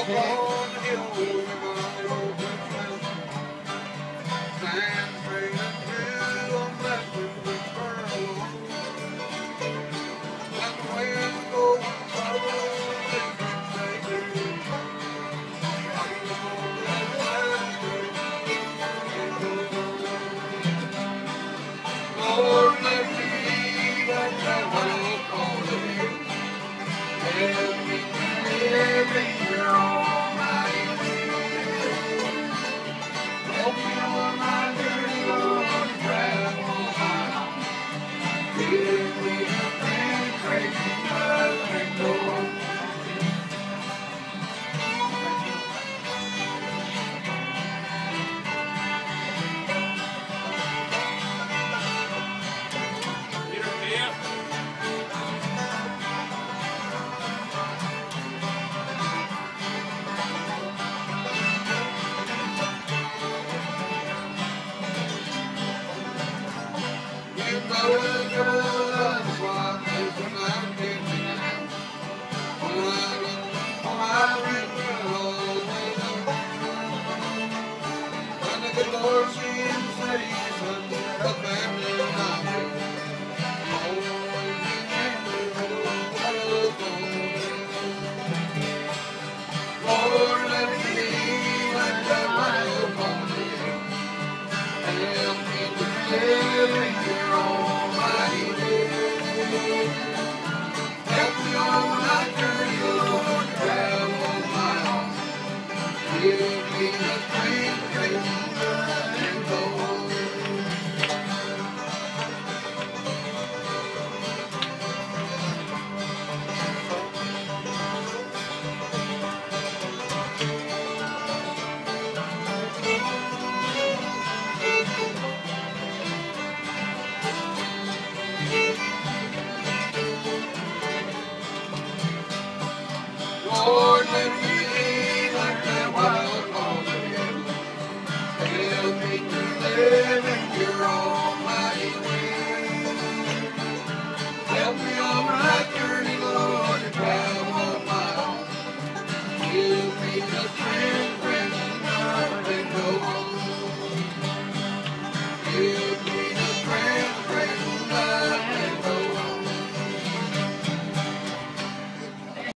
on the hill where my old friend stands straight and true on that window furrow. When the wind goes blowing, they do. I know that that's good. Lord, let me be like that wild call to you. Help me to live in your almighty will. Help me on my journey, Lord, to travel miles. Give me the penetration of the Lord. You know the good of what is the mountain now. When I bring the always when the good Lord sees that he's abandoned on you, always remember what Lord, let me be like that wild pony. Help me to live in your almighty will. Help me on my journey, Lord, travel miles. Give me the strength to and go. Lord,